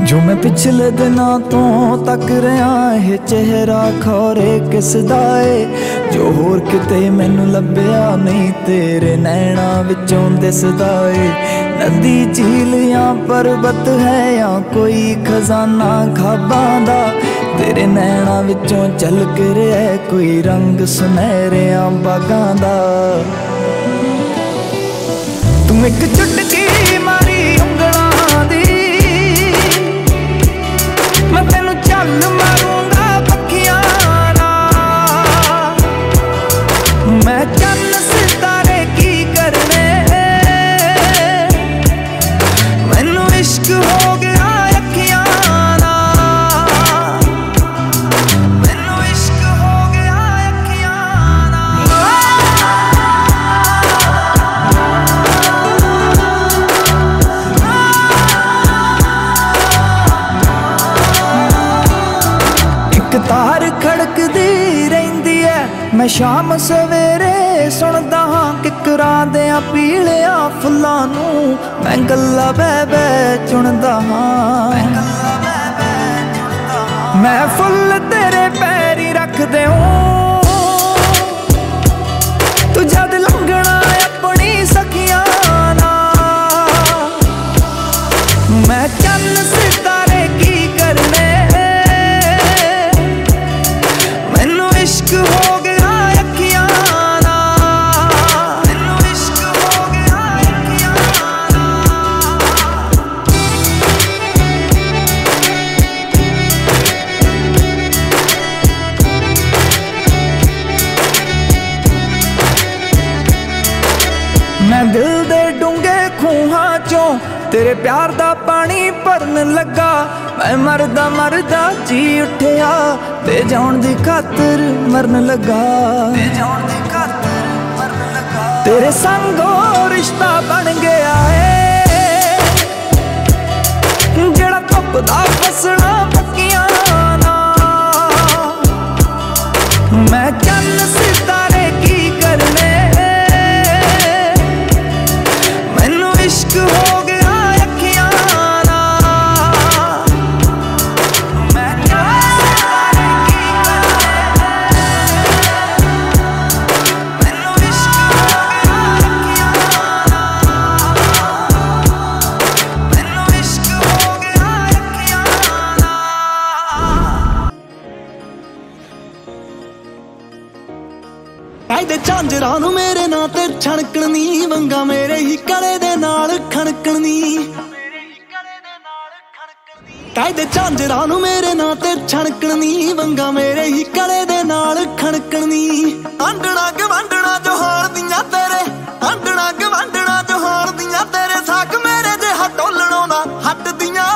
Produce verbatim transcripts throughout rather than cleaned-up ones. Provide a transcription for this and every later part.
जो मैं पिछले दिनों तो तक रहा है चेहरा खौरे किस दा ए जो होर किते मैनू लभ्या नहीं तेरे नैना विचों दिसदा ए। नदी झील या पर्वत है या कोई खजाना खाबां दा तेरे नैना विचों झलक रहा है कोई रंग सुनहरिया बागां दा। तू एक चुटकी मारी उंगलां दी मैं तेनू चल मारूंगा पखियां नाल। मैं चन्न सितारे की करने मैनू इश्क हो गया अखियां नाल। मैनू इश्क हो गया अखियां तार खड़कदी रहिंदी है मैं शाम सवेरे सुनदा हां किकरां देयां पीलिया फुल्लां नूं मैं गल्लां बह बह चुनदा हां। मैं फुल तेरे पैरी रख देऊं तू जद लंघना अपनी सखियां नाल। मैं चन्न सितारे की करने इश्क हो गया अखियां नाल। मैनू इश्क हो गया अखियां नाल। मैं दिल दे डूंगे खूहां चों तेरे प्यार दा पानी भरन लगा मैं मरदा मरदा जी उठिया ते जान दी खातर मरन लगा। ते जान दी खातर मरन लगा तेरे संगो रिश्ता बन गया है जेड़ा धुपदा फसना पक्कियां नाल। मैं चन्न सितारे की करने मैनू इश्क हो गया झांजरा नू मेरे नां ते छणकण नी वंगा मेरे ही गले दे नाल खणकण नी। कायदे झांजरा नू मेरे नां ते छणकण नी वंगा मेरे ही गले दे नाल खणकण नी। आंडणा गवांडणा जोहार दियां तेरे आंडणा गवांडणा जोहार दियां तेरे साक मेरे जे हटोलणों ना हट दियां।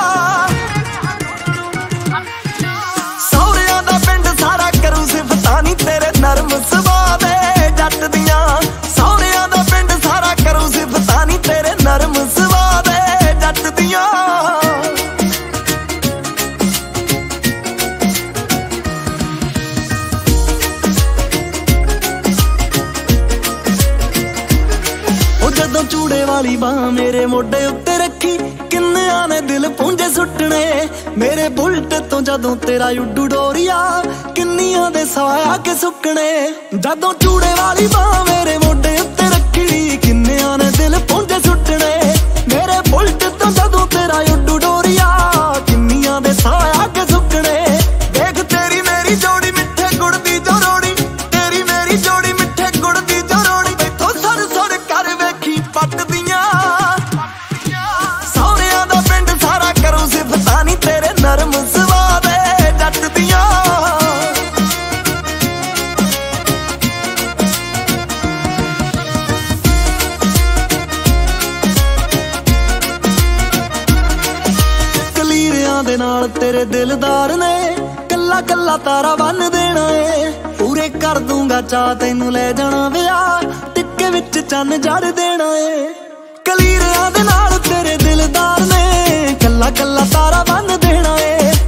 सौरियां दा पिंड सारा करू सिफतां नी तेरे नरम सुभाऽ दे जट दियां। सौरियां दा पिंड सारा करू सिफतां नी तेरे नरम सुभाऽ दे जट दियां। ओ जदों चूड़े वाली बांह मेरे मोढे उत्ते रखी किन्नियां ने दिल पुंजे सुट्टने मेरे बुलट तो जदों तेरा उड्डू डोरिया किन्नियां दे साया के सुकने। जदों चूड़े वाली बांह मेरे मोढे उत्ते रखी किन्नियां ने दिल पुंजे सुट्टने मेरे बुलट तो जदों तेरा उड्डू डोरिया किन्नियां दे साया के सुकने। देख तेरी मेरी जोड़ी मिठे गुड़ दी जोड़ी तेरी मेरी जोड़ी मिठे गुड़ दी जोड़ी इथों सर सर कर वेखी पट दियां। सौरियां दा पिंड सारा करू सिफतां नी तेरे नरम सुभाऽ दे जट दियां। दे नाल तेरे दिलदार ने कल्ला कल्ला तारा बन देना है पूरे कर दूंगा चाह तैनू ले जाना विआह टिक्के विच चन्न जड़ देना है। कलीरियां दे नाल तेरे दिलदार ने कल्ला कल्ला तारा बन देना है